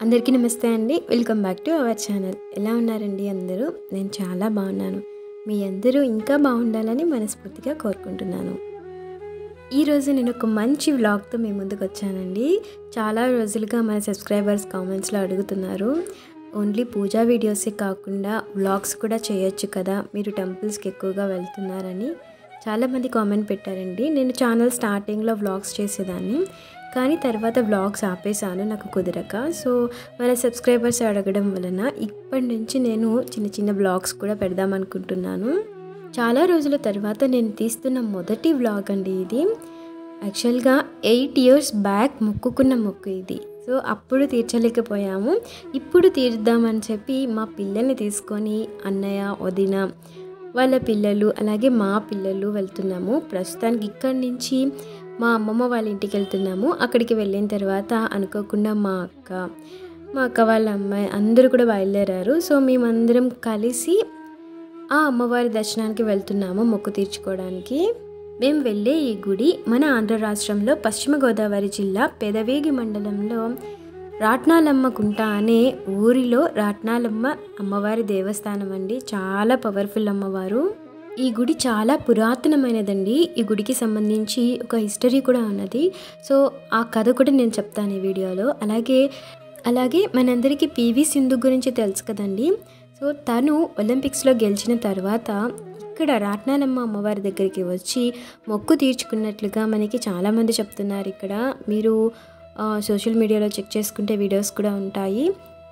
అందరికీ నమస్తే అండి. Welcome back to our channel. ఎలా ఉన్నారండి అందరూ? నేను చాలా బాగున్నాను. మీ అందరూ ఇంకా బాగుండాలని మనస్ఫూర్తిగా కోరుకుంటున్నాను. ఈరోజు నేను ఒక మంచి వ్లాగ్తో మీ ముందుకు వచ్చానండి. చాలా రోజులుగా మన సబ్స్క్రైబర్స్ కామెంట్స్లో అడుగుతున్నారు, ఓన్లీ పూజా వీడియోసే కాకుండా వ్లాగ్స్ కూడా చేయొచ్చు కదా, మీరు టెంపుల్స్కి ఎక్కువగా వెళ్తున్నారని చాలామంది కామెంట్ పెట్టారండి. నేను ఛానల్ స్టార్టింగ్లో వ్లాగ్స్ చేసేదాన్ని, కానీ తర్వాత వ్లాగ్స్ ఆపేసాను నాకు కుదరక. సో మన సబ్స్క్రైబర్స్ అడగడం వలన ఇప్పటి నుంచి నేను చిన్న చిన్న వ్లాగ్స్ కూడా పెడదాం అనుకుంటున్నాను. చాలా రోజుల తర్వాత నేను తీస్తున్న మొదటి వ్లాగ్ అండి ఇది. యాక్చువల్గా 8 years బ్యాక్ మొక్కుకున్న మొక్కు ఇది. సో అప్పుడు తీర్చలేకపోయాము, ఇప్పుడు తీర్దామని చెప్పి మా పిల్లల్ని తీసుకొని అన్నయ్య, వదిన, వాళ్ళ పిల్లలు, అలాగే మా పిల్లలు వెళ్తున్నాము. ప్రస్తుతానికి ఇక్కడి నుంచి మా అమ్మమ్మ వాళ్ళ ఇంటికి వెళ్తున్నాము. అక్కడికి వెళ్ళిన తర్వాత అనుకోకుండా మా అక్క వాళ్ళ అమ్మాయి అందరూ కూడా బయలుదేరారు. సో మేమందరం కలిసి ఆ అమ్మవారి దర్శనానికి వెళ్తున్నాము, మొక్కు తీర్చుకోవడానికి. మేము వెళ్ళే ఈ గుడి మన ఆంధ్ర రాష్ట్రంలో పశ్చిమ గోదావరి జిల్లా పెదవేగి మండలంలో రాట్నాలమ్మ కుంట అనే ఊరిలో రాట్నాలమ్మ అమ్మవారి దేవస్థానం అండి. చాలా పవర్ఫుల్ అమ్మవారు. ఈ గుడి చాలా పురాతనమైనదండి. ఈ గుడికి సంబంధించి ఒక హిస్టరీ కూడా ఉన్నది. సో ఆ కథ కూడా నేను చెప్తాను ఈ వీడియోలో. అలాగే మనందరికీ పివి సింధు గురించి తెలుసు కదండి. సో తను ఒలింపిక్స్లో గెలిచిన తర్వాత ఇక్కడ రాట్నాలమ్మ అమ్మవారి దగ్గరికి వచ్చి మొక్కు తీర్చుకున్నట్లుగా మనకి చాలామంది చెప్తున్నారు. ఇక్కడ మీరు సోషల్ మీడియాలో చెక్ చేసుకుంటే వీడియోస్ కూడా ఉంటాయి.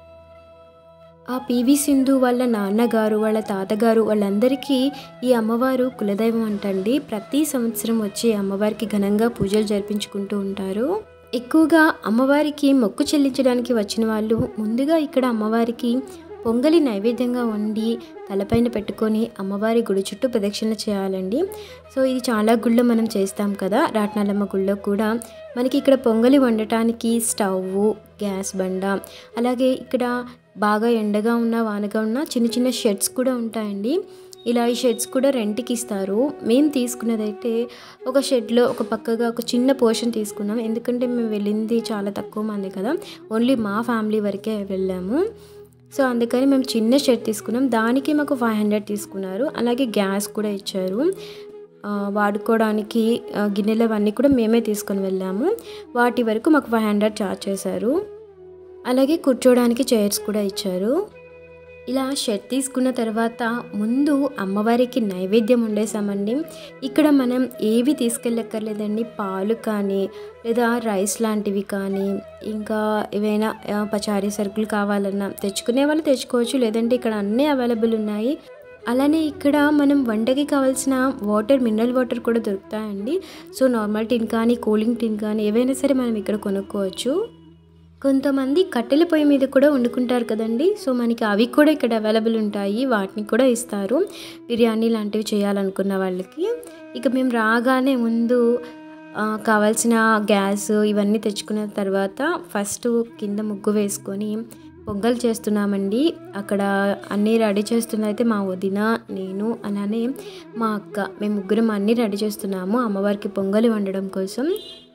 ఆ పివి సింధు వాళ్ళ నాన్నగారు, వాళ్ళ తాతగారు, వాళ్ళందరికీ ఈ అమ్మవారు కులదైవం అంటండి. ప్రతి సంవత్సరం వచ్చి అమ్మవారికి ఘనంగా పూజలు జరిపించుకుంటూ ఉంటారు. ఎక్కువగా అమ్మవారికి మొక్కు చెల్లించడానికి వచ్చిన వాళ్ళు ముందుగా ఇక్కడ అమ్మవారికి పొంగలి నైవేద్యంగా వండి తలపైన పెట్టుకొని అమ్మవారి గుడి చుట్టూ ప్రదక్షిణలు చేయాలండి. సో ఇది చాలా గుళ్ళో మనం చేస్తాం కదా. రాట్నాలమ్మ గుళ్ళో కూడా మనకి ఇక్కడ పొంగలి వండటానికి స్టవ్, గ్యాస్ బండ, అలాగే ఇక్కడ బాగా ఎండగా ఉన్నా వానగా ఉన్నా చిన్న చిన్న షెడ్స్ కూడా ఉంటాయండి. ఇలా ఈ షెడ్స్ కూడా రెంట్కి ఇస్తారు. మేము తీసుకున్నదైతే ఒక షెడ్లో ఒక పక్కగా ఒక చిన్న పోర్షన్ తీసుకున్నాం. ఎందుకంటే మేము వెళ్ళింది చాలా తక్కువ మంది కదా, ఓన్లీ మా ఫ్యామిలీ వరకే వెళ్ళాము. సో అందుకని మేము చిన్న షెడ్ తీసుకున్నాం. దానికి మాకు 500 తీసుకున్నారు. అలాగే గ్యాస్ కూడా ఇచ్చారు. వాడుకోవడానికి గిన్నెలు అవన్నీ కూడా మేమే తీసుకొని వెళ్ళాము. వాటి వరకు మాకు 500 ఛార్జ్ చేశారు. అలాగే కూర్చోవడానికి చైర్స్ కూడా ఇచ్చారు. ఇలా షెడ్ తీసుకున్న తర్వాత ముందు అమ్మవారికి నైవేద్యం వండేసామండి. ఇక్కడ మనం ఏవి తీసుకెళ్ళక్కర్లేదండి. పాలు కానీ లేదా రైస్ లాంటివి కానీ, ఇంకా ఏవైనా పచారీ సరుకులు కావాలన్నా తెచ్చుకునే వాళ్ళు తెచ్చుకోవచ్చు, లేదంటే ఇక్కడ అన్నీ అవైలబుల్ ఉన్నాయి. అలానే ఇక్కడ మనం వంటకి కావాల్సిన వాటర్, మినరల్ వాటర్ కూడా దొరుకుతాయండి. సో నార్మల్ టిన్ కానీ కూలింగ్ టిన్ కానీ ఏవైనా సరే మనం ఇక్కడ కొనుక్కోవచ్చు. కొంతమంది కట్టెల పొయ్యి మీద కూడా వండుకుంటారు కదండి. సో మనకి అవి కూడా ఇక్కడ అవైలబుల్ ఉంటాయి, వాటిని కూడా ఇస్తారు బిర్యానీ లాంటివి చేయాలనుకున్న వాళ్ళకి. ఇక మేము రాగానే ముందు కావాల్సిన గ్యాస్ ఇవన్నీ తెచ్చుకున్న తర్వాత ఫస్ట్ కింద ముగ్గు వేసుకొని పొంగల్ చేస్తున్నామండి. అక్కడ అన్నీ రెడీ చేస్తున్నదైతే మా వదిన, నేను, అలానే మా అక్క, మేము ముగ్గురం అన్నీ రెడీ చేస్తున్నాము అమ్మవారికి పొంగలి వండడం కోసం.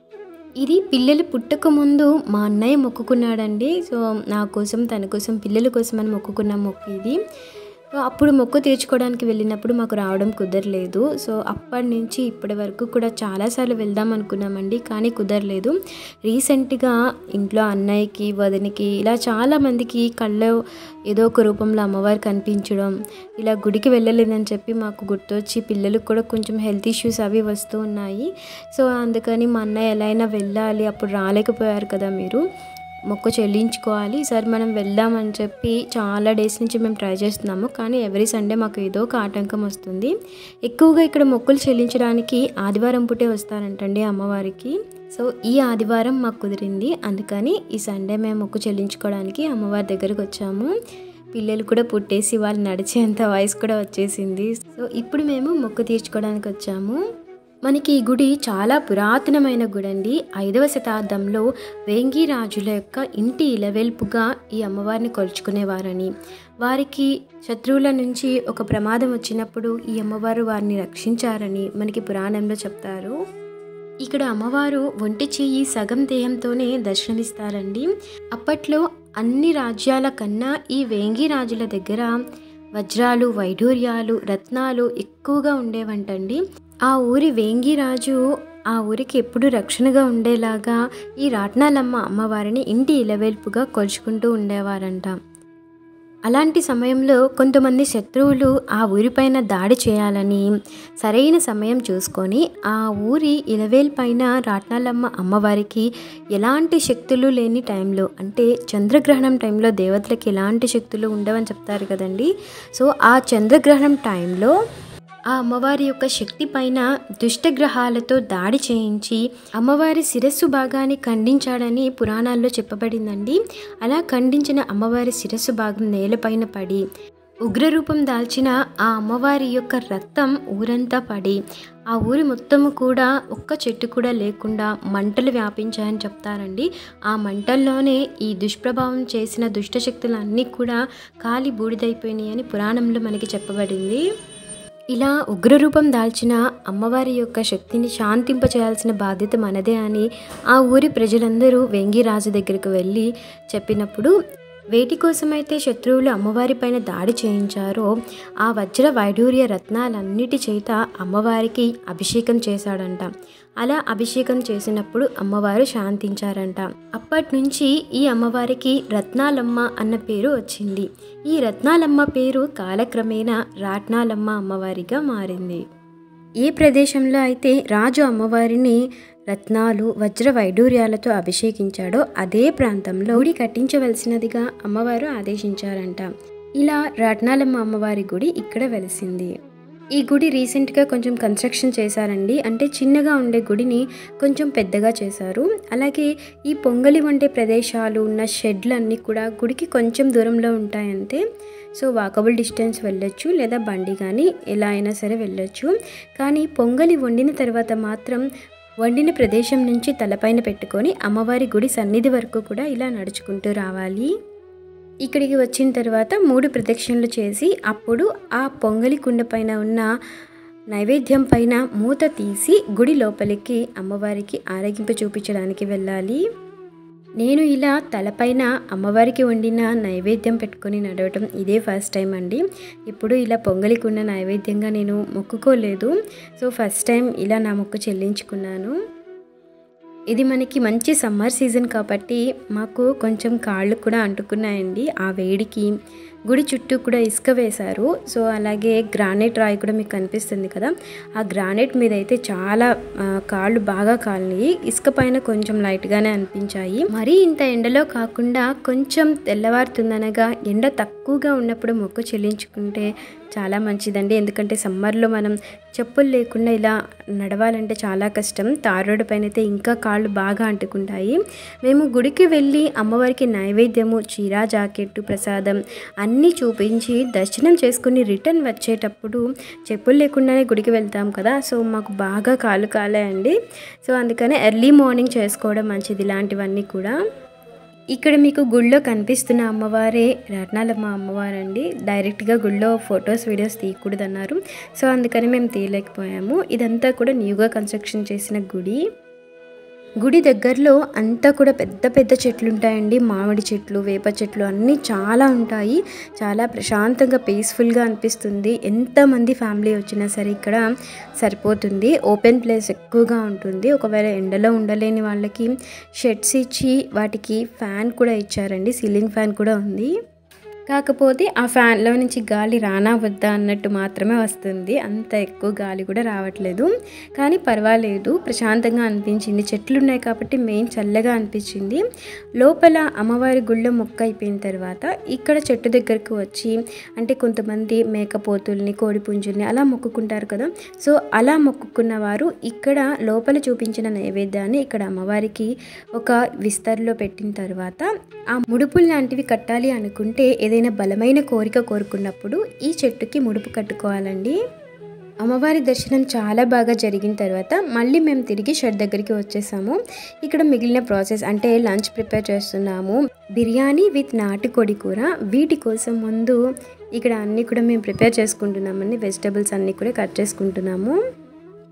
ఇది పిల్లలు పుట్టక ముందు మా అన్నయ్య మొక్కుకున్నాడండి. సో నా కోసం, తన కోసం, పిల్లల కోసం అని మొక్కుకున్న మొక్కు ఇది. అప్పుడు మొక్కు తీర్చుకోవడానికి వెళ్ళినప్పుడు మాకు రావడం కుదరలేదు. సో అప్పటి నుంచి ఇప్పటి వరకు కూడా చాలాసార్లు వెళ్దాం అనుకున్నామండి, కానీ కుదరలేదు. రీసెంట్గా ఇంట్లో అన్నయ్యకి, వదినికి ఇలా చాలామందికి కళ్ళలో ఏదో ఒక రూపంలో అమ్మవారు కనిపించడం, ఇలా గుడికి వెళ్ళలేదని చెప్పి మాకు గుర్తొచ్చి పిల్లలకు కూడా కొంచెం హెల్త్ ఇష్యూస్ అవి వస్తూ ఉన్నాయి. సో అందుకని మా అన్నయ్య ఎలా అయినా వెళ్ళాలి, అప్పుడు రాలేకపోయారు కదా మీరు, మొక్కు చెల్లించుకోవాలి, ఈసారి మనం వెళ్దామని చెప్పి చాలా డేస్ నుంచి మేము ట్రై చేస్తున్నాము. కానీ ఎవ్రీ సండే మాకు ఏదో ఒక ఆటంకం వస్తుంది. ఎక్కువగా ఇక్కడ మొక్కులు చెల్లించడానికి ఆదివారం పూటే వస్తారంటండి అమ్మవారికి. సో ఈ ఆదివారం మాకు కుదిరింది, అందుకని ఈ సండే మేము మొక్కు చెల్లించుకోవడానికి అమ్మవారి దగ్గరకు వచ్చాము. పిల్లలు కూడా పుట్టేసి వాళ్ళు నడిచేంత వయసు కూడా వచ్చేసింది. సో ఇప్పుడు మేము మొక్కు తీర్చుకోవడానికి వచ్చాము. మనకి ఈ గుడి చాలా పురాతనమైన గుడి అండి. 5వ శతాబ్దంలో వేంగి రాజుల యొక్క ఇంటి ఇలవెల్పుగా ఈ అమ్మవారిని కొలుచుకునేవారని, వారికి శత్రువుల నుంచి ఒక ప్రమాదం వచ్చినప్పుడు ఈ అమ్మవారు వారిని రక్షించారని మనకి పురాణంలో చెప్తారు. ఇక్కడ అమ్మవారు ఒంటి చెయ్యి సగం దేహంతోనే దర్శనమిస్తారండి. అప్పట్లో అన్ని రాజ్యాల కన్నా ఈ వేంగి రాజుల దగ్గర వజ్రాలు, వైఢూర్యాలు, రత్నాలు ఎక్కువగా ఉండేవంటండి. ఆ ఊరి వేంగి రాజు ఆ ఊరికి ఎప్పుడు రక్షణగా ఉండేలాగా ఈ రాట్నాలమ్మ అమ్మవారిని ఇంటి ఇలవేల్పుగా కొలుచుకుంటూ ఉండేవారంట. అలాంటి సమయంలో కొంతమంది శత్రువులు ఆ ఊరిపైన దాడి చేయాలని సరైన సమయం చూసుకొని ఆ ఊరి ఇలవేల్పైన రాట్నాలమ్మ అమ్మవారికి ఎలాంటి శక్తులు లేని టైంలో, అంటే చంద్రగ్రహణం టైంలో దేవతలకు ఎలాంటి శక్తులు ఉండవని చెప్తారు కదండి. సో ఆ చంద్రగ్రహణం టైంలో ఆ అమ్మవారి యొక్క శక్తి పైన దుష్టగ్రహాలతో దాడి చేయించి అమ్మవారి శిరస్సు భాగాన్ని ఖండించాడని పురాణాల్లో చెప్పబడిందండి. అలా ఖండించిన అమ్మవారి శిరస్సు భాగం నేలపైన పడి ఉగ్రరూపం దాల్చిన ఆ అమ్మవారి యొక్క రక్తం ఊరంతా పడి ఆ ఊరి మొత్తము కూడా ఒక్క చెట్టు కూడా లేకుండా మంటలు వ్యాపించాయని చెప్తారండి. ఆ మంటల్లోనే ఈ దుష్ప్రభావం చేసిన దుష్టశక్తులన్నీ కూడా కాలి బూడిదైపోయినాయి అని పురాణంలో మనకి చెప్పబడింది. ఇలా ఉగ్రరూపం దాల్చిన అమ్మవారి యొక్క శక్తిని శాంతింపచేయాల్సిన బాధ్యత మనదే అని ఆ ఊరి ప్రజలందరూ వేంగి రాజు దగ్గరికి వెళ్ళి చెప్పినప్పుడు వేటి కోసమైతే శత్రువులు అమ్మవారి పైన దాడి చేయించారో ఆ వజ్ర వైఢూర్య రత్నాలన్నిటి చేత అమ్మవారికి అభిషేకం చేశాడంట. అలా అభిషేకం చేసినప్పుడు అమ్మవారు శాంతించారంట. అప్పటి నుంచి ఈ అమ్మవారికి రత్నాలమ్మ అన్న పేరు వచ్చింది. ఈ రత్నాలమ్మ పేరు కాలక్రమేణా రాట్నాలమ్మ అమ్మవారిగా మారింది. ఏ ప్రదేశంలో అయితే రాజు అమ్మవారిని రత్నాలు, వజ్ర వైఢూర్యాలతో అభిషేకించాడో అదే ప్రాంతంలో గుడి కట్టించవలసినదిగా అమ్మవారు ఆదేశించారంట. ఇలా రాట్నాలమ్మ అమ్మవారి గుడి ఇక్కడ వెలిసింది. ఈ గుడి రీసెంట్గా కొంచెం కన్స్ట్రక్షన్ చేశారండి. అంటే చిన్నగా ఉండే గుడిని కొంచెం పెద్దగా చేశారు. అలాగే ఈ పొంగలి వండే ప్రదేశాలు ఉన్న షెడ్లన్నీ కూడా గుడికి కొంచెం దూరంలో ఉంటాయంతే. సో వాకబుల్ డిస్టెన్స్ వెళ్ళొచ్చు, లేదా బండి కానీ ఎలా అయినా సరే వెళ్ళొచ్చు. కానీ పొంగలి వండిన తర్వాత మాత్రం వండిన ప్రదేశం నుంచి తలపైన పెట్టుకొని అమ్మవారి గుడి సన్నిధి వరకు కూడా ఇలా నడుచుకుంటూ రావాలి. ఇక్కడికి వచ్చిన తర్వాత 3 ప్రదక్షిణలు చేసి అప్పుడు ఆ పొంగలి కుండ పైన ఉన్న నైవేద్యం పైన మూత తీసి గుడి లోపలికి అమ్మవారికి ఆరగింపు చూపించడానికి వెళ్ళాలి. నేను ఇలా తలపైన అమ్మవారికి వండిన నైవేద్యం పెట్టుకొని నడవటం ఇదే ఫస్ట్ టైం అండి. ఇప్పుడు ఇలా పొంగలికి ఉన్న నైవేద్యంగా నేను మొక్కుకోలేదు. సో ఫస్ట్ టైం ఇలా నా మొక్కు చెల్లించుకున్నాను. ఇది మనకి మంచి సమ్మర్ సీజన్ కాబట్టి మాకు కొంచెం కాళ్ళు కూడా అంటుకున్నాయండి ఆ వేడికి. గుడి చుట్టూ కూడా ఇసుక వేశారు. సో అలాగే గ్రానైట్ రాయి కూడా మీకు కనిపిస్తుంది కదా, ఆ గ్రానైట్ మీద అయితే చాలా కాళ్ళు బాగా కాలినాయి. ఇసుక పైన కొంచెం లైట్గానే అనిపించాయి. మరీ ఇంత ఎండలో కాకుండా కొంచెం తెల్లవారుతుందనగా ఎండ తక్కువగా ఉన్నప్పుడు మొక్కు చెల్లించుకుంటే చాలా మంచిదండి. ఎందుకంటే సమ్మర్లో మనం చెప్పులు లేకుండా ఇలా నడవాలంటే చాలా కష్టం. తార్ రోడ్డు పైన అయితే ఇంకా కాళ్ళు బాగా అంటుకుంటాయి. మేము గుడికి వెళ్ళి అమ్మవారికి నైవేద్యము, చీర, జాకెట్టు, ప్రసాదం అన్నీ చూపించి దర్శనం చేసుకుని రిటర్న్ వచ్చేటప్పుడు చెప్పులు లేకుండానే గుడికి వెళ్తాం కదా. సో మాకు బాగా కాళ్ళు కాలాయండి. సో అందుకనే ఎర్లీ మార్నింగ్ చేసుకోవడం మంచిది ఇలాంటివన్నీ కూడా. ఇక్కడ మీకు గుళ్ళో కనిపిస్తున్న అమ్మవారే రాట్నాలమ్మ అమ్మవారండి. డైరెక్ట్గా గుళ్ళో ఫొటోస్, వీడియోస్ తీయకూడదన్నారు. సో అందుకని మేము తీయలేకపోయాము. ఇదంతా కూడా న్యూగా కన్స్ట్రక్షన్ చేసిన గుడి. గుడి దగ్గరలో అంతా కూడా పెద్ద పెద్ద చెట్లు ఉంటాయండి. మామిడి చెట్లు, వేప చెట్లు అన్నీ చాలా ఉంటాయి. చాలా ప్రశాంతంగా పీస్ఫుల్గా అనిపిస్తుంది. ఎంతమంది ఫ్యామిలీ వచ్చినా సరే ఇక్కడ సరిపోతుంది. ఓపెన్ ప్లేస్ ఎక్కువగా ఉంటుంది. ఒకవేళ ఎండలో ఉండలేని వాళ్ళకి షెడ్స్ ఇచ్చి వాటికి ఫ్యాన్ కూడా ఇచ్చారండి. సీలింగ్ ఫ్యాన్ కూడా ఉంది. కాకపోతే ఆ ఫ్యాన్లో నుంచి గాలి రానా వద్దా అన్నట్టు మాత్రమే వస్తుంది. అంత ఎక్కువ గాలి కూడా రావట్లేదు. కానీ పర్వాలేదు, ప్రశాంతంగా అనిపించింది. చెట్లు ఉన్నాయి కాబట్టి మెయిన్ చల్లగా అనిపించింది. లోపల అమ్మవారి గుళ్ళో మొక్క అయిపోయిన తర్వాత ఇక్కడ చెట్టు దగ్గరకు వచ్చి, అంటే కొంతమంది మేకపోతుల్ని, కోడిపుంజుల్ని అలా మొక్కుకుంటారు కదా. సో అలా మొక్కుకున్న వారు ఇక్కడ లోపల చూపించిన నైవేద్యాన్ని ఇక్కడ అమ్మవారికి ఒక విస్తర్లో పెట్టిన తర్వాత ఆ ముడుపులు లాంటివి కట్టాలి అనుకుంటే ఏదైనా బలమైన కోరిక కోరుకున్నప్పుడు ఈ చెట్టుకి ముడుపు కట్టుకోవాలండి. అమ్మవారి దర్శనం చాలా బాగా జరిగిన తర్వాత మళ్ళీ మేము తిరిగి షెడ్ దగ్గరికి వచ్చేసాము. ఇక్కడ మిగిలిన ప్రాసెస్ అంటే లంచ్ ప్రిపేర్ చేస్తున్నాము. బిర్యానీ విత్ నాటుకోడి కూర. వీటి కోసం ముందు ఇక్కడ అన్నీ కూడా మేము ప్రిపేర్ చేసుకుంటున్నామండి. వెజిటబుల్స్ అన్నీ కూడా కట్ చేసుకుంటున్నాము.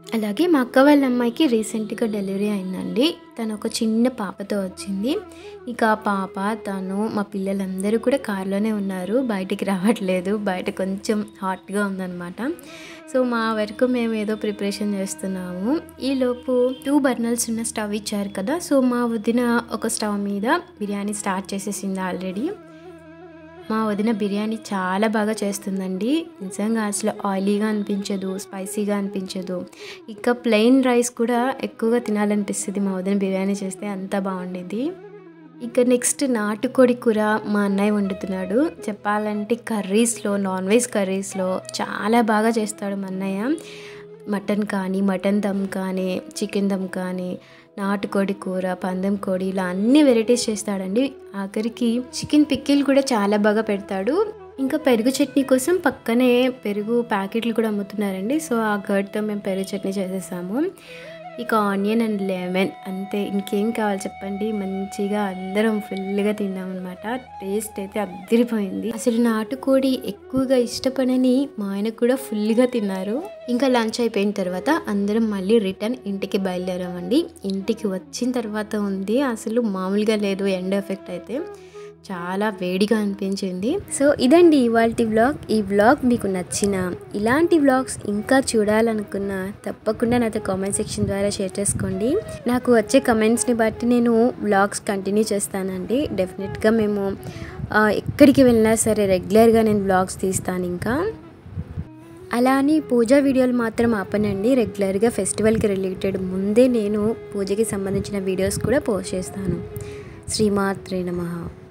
అలాగే మా అక్క వాళ్ళ అమ్మాయికి రీసెంట్గా డెలివరీ అయిందండి. తను ఒక చిన్న పాపతో వచ్చింది. ఇక ఆ పాప తను మా పిల్లలందరూ కూడా కార్లోనే ఉన్నారు, బయటికి రావట్లేదు. బయట కొంచెం హాట్గా ఉందన్నమాట. సో మా వరకు మేము ఏదో ప్రిపరేషన్ చేస్తున్నాము. ఈలోపు 2 బర్నర్స్ ఉన్న స్టవ్ ఇచ్చారు కదా, సో మా వదిన ఒక స్టవ్ మీద బిర్యానీ స్టార్ట్ చేసేసింది ఆల్రెడీ. మా వదిన బిర్యానీ చాలా బాగా చేస్తుందండి. నిజంగా అసలు ఆయిలీగా అనిపించదు, స్పైసీగా అనిపించదు. ఇక ప్లెయిన్ రైస్ కూడా ఎక్కువగా తినాలనిపిస్తుంది మా వదిన బిర్యానీ చేస్తే, అంత బాగుండేది. ఇక నెక్స్ట్ నాటుకోడి కూర మా అన్నయ్య వండుతున్నాడు. చెప్పాలంటే కర్రీస్లో, నాన్ వెజ్ కర్రీస్లో చాలా బాగా చేస్తాడు మా అన్నయ్య. మటన్ కానీ, మటన్ దమ్ కానీ, చికెన్ దమ్ కానీ, నాటుకోడి కూర, పందెం కోడి, ఇలా అన్ని వెరైటీస్ చేస్తాడండి. ఆఖరికి చికెన్ పిక్కిల్ కూడా చాలా బాగా పెడతాడు. ఇంకా పెరుగు చట్నీ కోసం పక్కనే పెరుగు ప్యాకెట్లు కూడా అమ్ముతున్నారండి. సో ఆ కర్డ్తో మేము పెరుగు చట్నీ చేసేసాము. ఇక ఆనియన్ అండ్ లెమన్, అంతే. ఇంకేం కావాలి చెప్పండి. మంచిగా అందరం ఫుల్గా తిన్నామన్నమాట. టేస్ట్ అయితే అదిరిపోయింది. అసలు నాటుకోడి ఎక్కువగా ఇష్టపడని మా ఆయన కూడా ఫుల్గా తిన్నారు. ఇంకా లంచ్ అయిపోయిన తర్వాత అందరం మళ్ళీ రిటర్న్ ఇంటికి బయలుదేరామండి. ఇంటికి వచ్చిన తర్వాత ఉంది అసలు మామూలుగా లేదు ఎండ ఎఫెక్ట్ అయితే. చాలా వేడిగా అనిపించింది. సో ఇదండి ఇవాల్టి వ్లాగ్. ఈ వ్లాగ్ మీకు నచ్చిన, ఇలాంటి వ్లాగ్స్ ఇంకా చూడాలనుకున్నా తప్పకుండా నాతో కామెంట్ సెక్షన్ ద్వారా షేర్ చేసుకోండి. నాకు వచ్చే కమెంట్స్ని బట్టి నేను వ్లాగ్స్ కంటిన్యూ చేస్తానండి. డెఫినెట్గా మేము ఎక్కడికి వెళ్ళినా సరే రెగ్యులర్గా నేను వ్లాగ్స్ తీస్తాను. ఇంకా అలా అని పూజా వీడియోలు మాత్రం ఆపనండి. రెగ్యులర్గా ఫెస్టివల్కి రిలేటెడ్ ముందే నేను పూజకి సంబంధించిన వీడియోస్ కూడా పోస్ట్ చేస్తాను. శ్రీమాత్రే నమః.